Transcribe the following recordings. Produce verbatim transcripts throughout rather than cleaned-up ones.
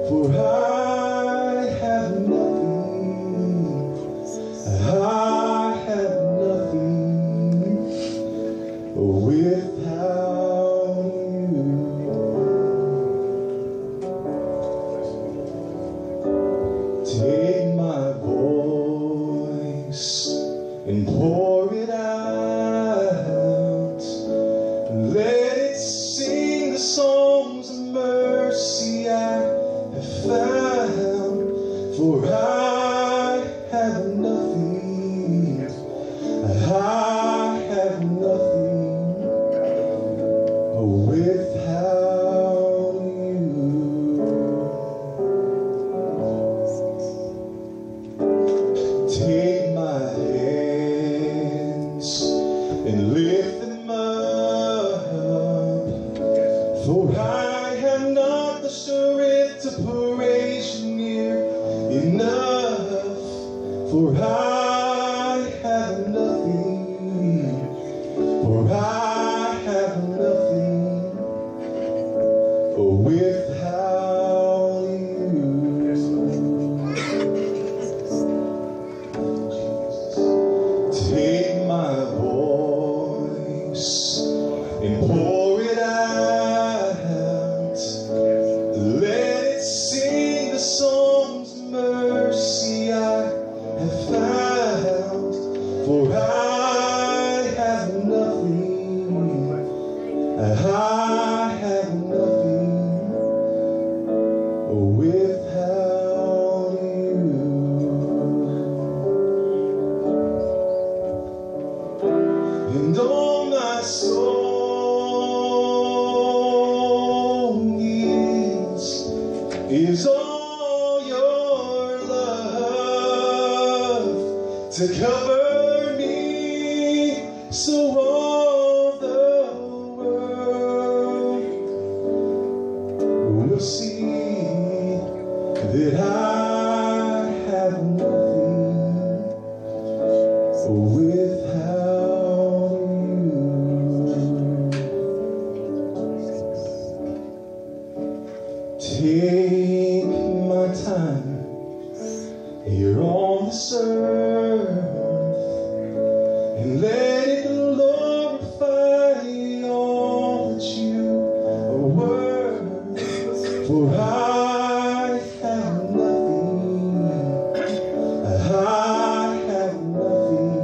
for I have nothing, I have nothing without you. Take my voice and pour it out, let it sing the songs of mercy I have found, for I have nothing, I have nothing without you. Take my hands and lift them up, for I have not the strength to praise you near enough, for I have nothing, for I have nothing without you. Take my voice and pour it out, let it sing the songs of mercy I have found, for I have nothing, I have nothing without you. And all my soul needs is all your love to cover me, so all the world will see that I have nothing without you. Take my time here on this earth and let it glorify all that you are worth, for I have nothing, I have nothing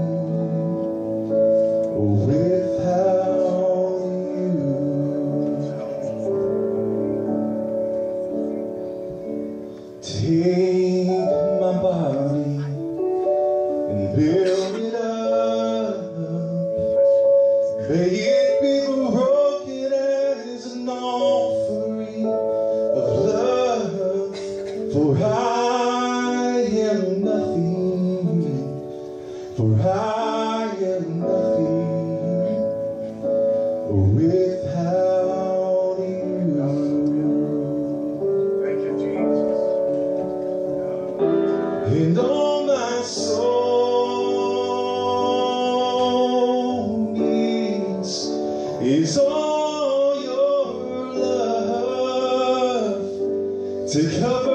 without you. Take my body and build it up, may it be broken as an offering of love, for I am nothing, for I am nothing without you. Thank you, Jesus. And all my soul needs is all your love to cover